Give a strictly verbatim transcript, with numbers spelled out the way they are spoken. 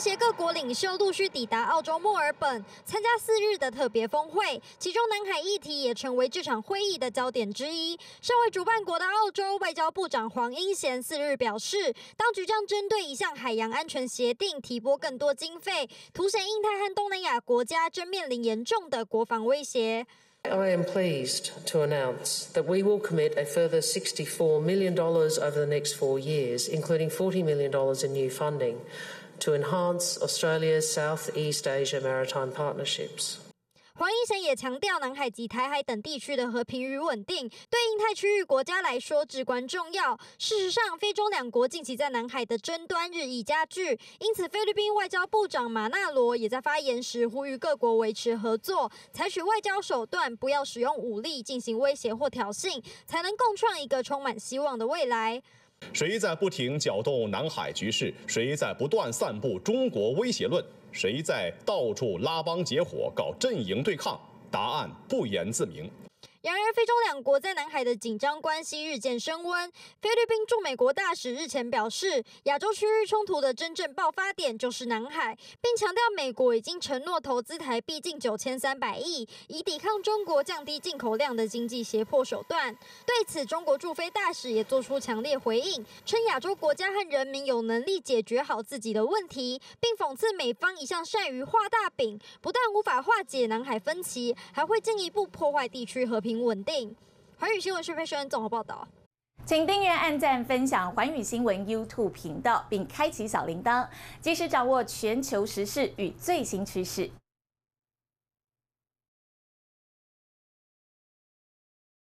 协各国领袖陆续抵达澳洲墨尔本，参加四日的特别峰会，其中南海议题也成为这场会议的焦点之一。身为主办国的澳洲外交部长黄英贤四日表示，当局将针对一项海洋安全协定提拨更多经费，凸显印太和东南亚国家正面临严重的国防威胁。 I am pleased to announce that we will commit a further sixty-four million dollars over the next four years, including forty million dollars in new funding, to enhance Australia's Southeast Asia maritime partnerships. 黄英贤也强调，南海及台海等地区的和平与稳定对印太区域国家来说至关重要。事实上，非中两国近期在南海的争端日益加剧，因此菲律宾外交部长马纳罗也在发言时呼吁各国维持合作，采取外交手段，不要使用武力进行威胁或挑衅，才能共创一个充满希望的未来。 谁在不停搅动南海局势？谁在不断散布中国威胁论？谁在到处拉帮结伙搞阵营对抗？答案不言自明。 然而，非中两国在南海的紧张关系日渐升温。菲律宾驻美国大使日前表示，亚洲区域冲突的真正爆发点就是南海，并强调美国已经承诺投资台币近九千三百亿，以抵抗中国降低进口量的经济胁迫手段。对此，中国驻菲大使也做出强烈回应，称亚洲国家和人民有能力解决好自己的问题，并讽刺美方一向善于画大饼，不但无法化解南海分歧，还会进一步破坏地区和平 稳定。寰宇新闻薛佩轩综合报道， 请订阅、按赞、分享寰宇新闻 YouTube 频道，并开启小铃铛，及时掌握全球时事与最新趋势。